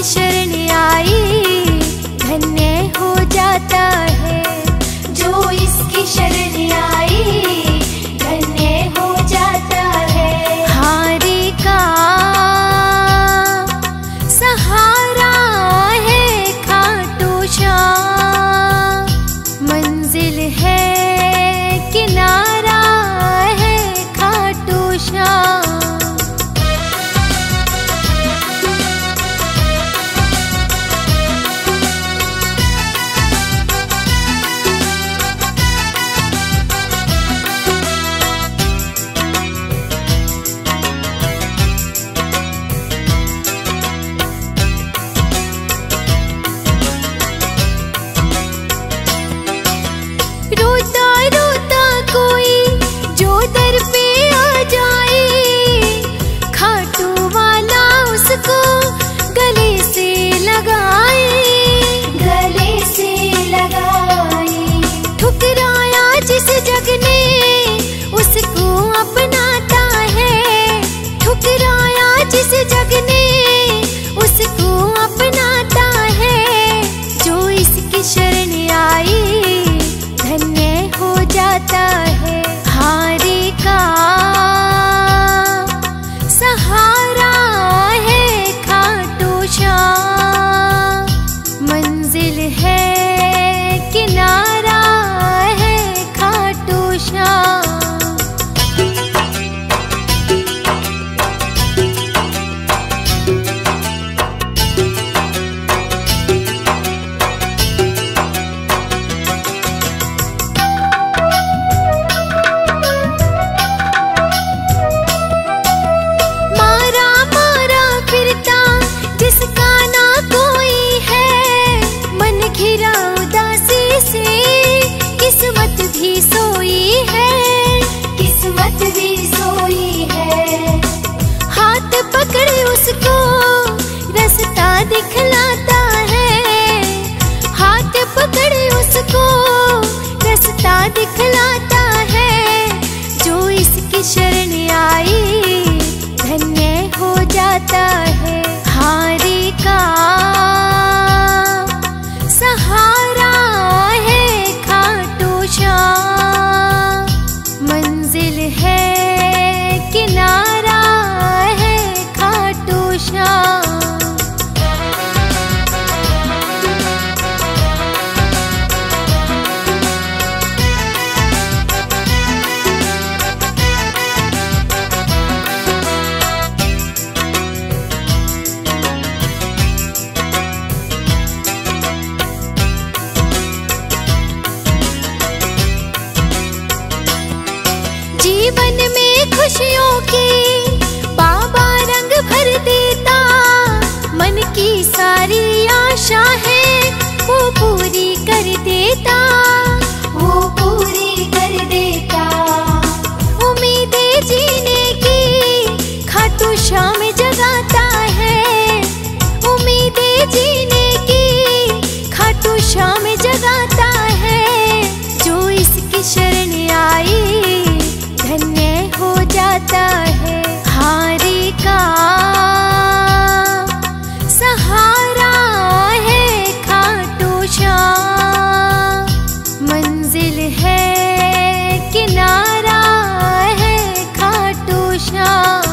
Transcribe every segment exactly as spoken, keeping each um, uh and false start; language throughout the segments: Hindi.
शरण आई धन्य हो जाता है। जो इसकी शरण आई धन्य हो जाता है। हारे का सहारा है खाटू श्याम, मंजिल है किनारा है खाटू श्याम। रोता रोता कोई जो दर पे आ जाए, खाटू वाला उसको गले से लगाए, गले से लगाए। ठुकराया जिस जग ने उसको अपनाता है, ठुकराया जिस जग ने उसको अपनाता है। जो इसकी शरण आई धन्य हो जाता है। हारे का सहारा है खाटू श्याम, मंजिल है किनारा है खाटू श्याम। किस्मत भी सोई है, किस्मत भी सोई है। हाथ पकड़े उसको रास्ता दिखलाता है, हाथ पकड़े उसको रास्ता दिखलाता है। जो इसकी शरण आई धन्य हो जाता है। हारे का सहारा है खाटू श्याम, मंजिल है किनारा है खाटू श्याम। जीवन में खुशियों के बाबा रंग भर देता, मन की सारी आशा है वो पूरी कर देता, वो पूरी कर देता। उम्मीदें जीने की खाटू श्याम जगाता है, उम्मीदें जीने की खाटू श्याम जगाता है। जो इसकी शरण आई धन्य हो जाता है। हारे का सहारा है खाटू श्याम, मंजिल है किनारा है खाटू श्याम।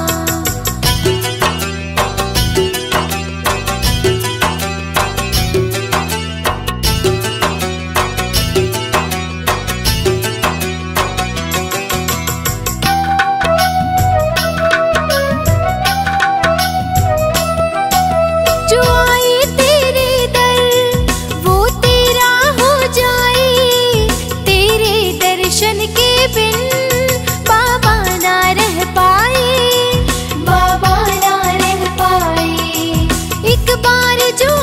बाबा ना रह पाए, एक बार जो